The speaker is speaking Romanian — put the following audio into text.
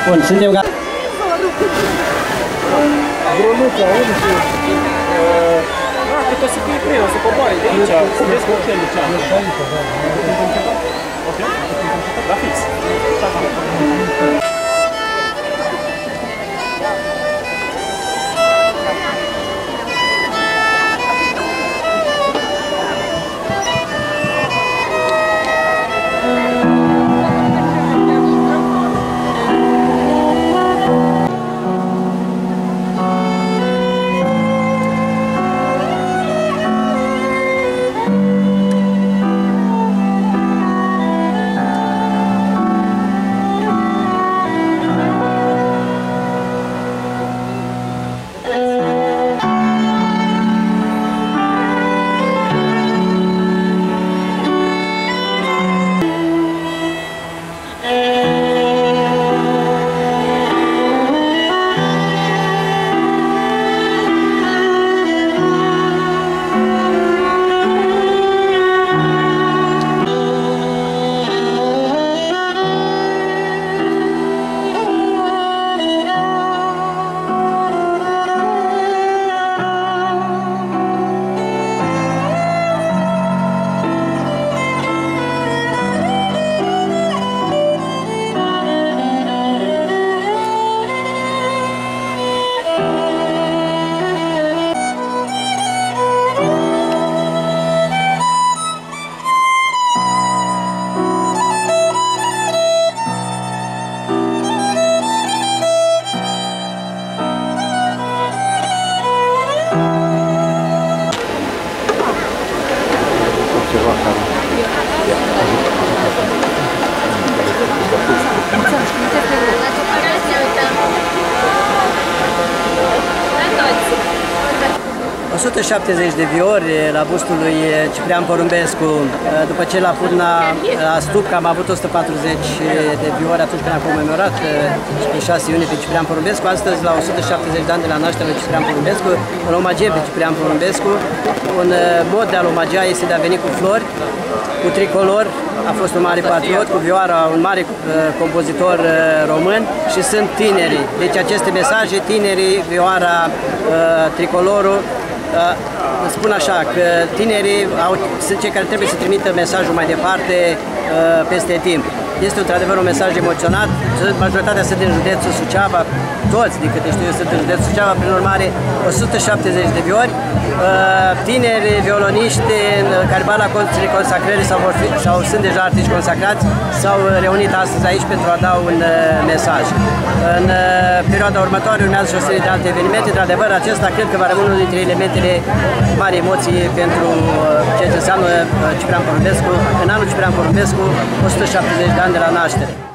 Bun, suntem gata. Dronuța, unde și... Cât o să fie prin, o să coboare de aici, să vezi hotelul ce am. Ok? Da, fix. O 170 de viori la bustul lui Ciprian Porumbescu. După ce la Furna, la Stupca, am avut 140 de viori atunci când am comemorat pe 6 iunie pe Ciprian Porumbescu. Astăzi, la 170 de ani de la nașterea lui Ciprian Porumbescu, îl omagiem pe Ciprian Porumbescu. Un mod de a-l omagia este de a veni cu flori, cu tricolor. A fost un mare patriot, cu vioara, un mare compozitor român, și sunt tinerii. Deci aceste mesaje, tinerii, vioara, tricolorul, spun așa că tinerii sunt cei care trebuie să trimită mesajul mai departe peste timp. Este într-adevăr un mesaj emoționat, majoritatea sunt din județul Suceava, toți, din câte știu eu, sunt în județul Suceava, prin urmare 170 de viori, tineri violoniști care bat la consacrări sau sunt deja artiști consacrați, s-au reunit astăzi aici pentru a da un mesaj. În perioada următoare urmează și o serie de alte evenimente. Într-adevăr, acesta cred că va rămâne unul dintre elementele mari emoții pentru ceea ce înseamnă Ciprian Porumbescu, în anul Ciprian Porumbescu, 170 de ani de la naștere.